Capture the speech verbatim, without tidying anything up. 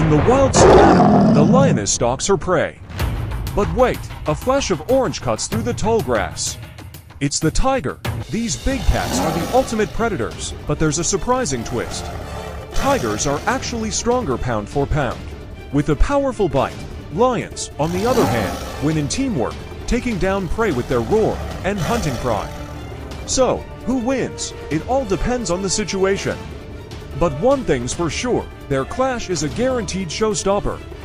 In the wild savanna, the lioness stalks her prey. But wait, a flash of orange cuts through the tall grass. It's the tiger. These big cats are the ultimate predators, but there's a surprising twist. Tigers are actually stronger pound for pound. With a powerful bite, lions, on the other hand, win in teamwork, taking down prey with their roar and hunting pride. So, who wins? It all depends on the situation. But one thing's for sure, their clash is a guaranteed showstopper.